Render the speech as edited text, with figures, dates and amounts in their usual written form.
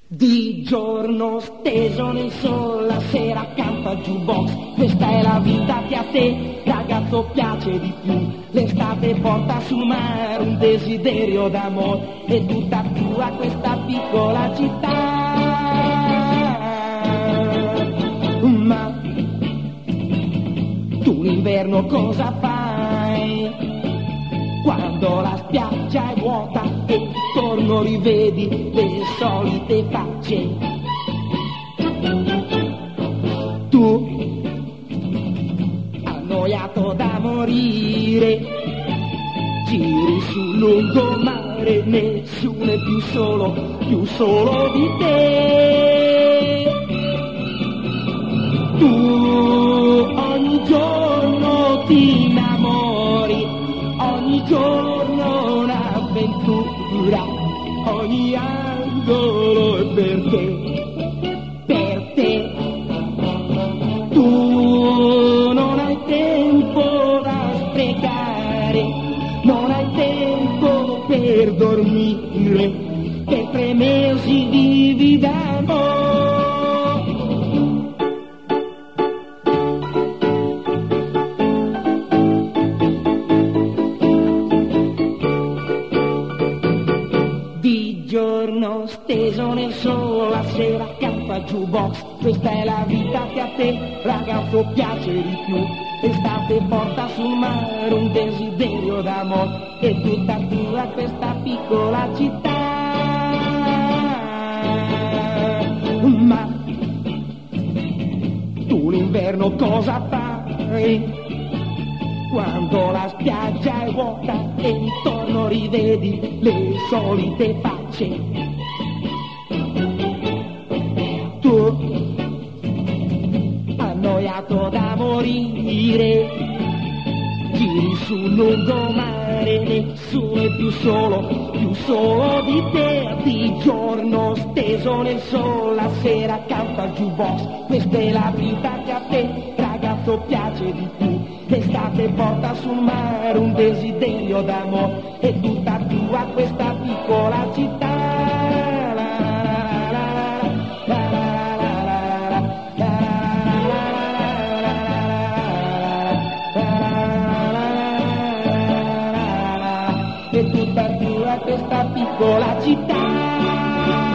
Di giorno steso nel sole, la sera accanto al jukebox. Questa è la vita che a te, ragazzo, piace di più. L'estate porta sul mare un desiderio d'amore, è tutta tua questa piccola città. Ma tu l'inverno cosa fai? Quando la spiaggia è vuota e intorno rivedi le solite facce. Tu, annoiato da morire, giri sul lungomare, nessuno è più solo di te. Tu ogni giorno ti innamori, ogni giorno un'avventura, ogni angolo è per te, Tu non hai tempo da sprecare, non hai tempo per dormire, per 3 mesi vivi d'amore. Giorno steso nel sole, la sera accanto al jukebox. Questa è la vita che a te, ragazzo, piace di più. L'estate porta sul mare un desiderio d'amore, è tutta tua questa piccola città. Ma tu l'inverno cosa fai? Quando la spiaggia è vuota e intorno rivedi le solite facce. Tu, annoiato da morire, giri sul lungomare, nessuno è più solo di te. Di giorno steso nel sole, la sera accanto al jukebox. Questa è la vita che a te, ragazzo, piace di più. L'estate porta sul mare un desiderio d'amore, è tutta tua questa piccola città. È tutta tua questa piccola città.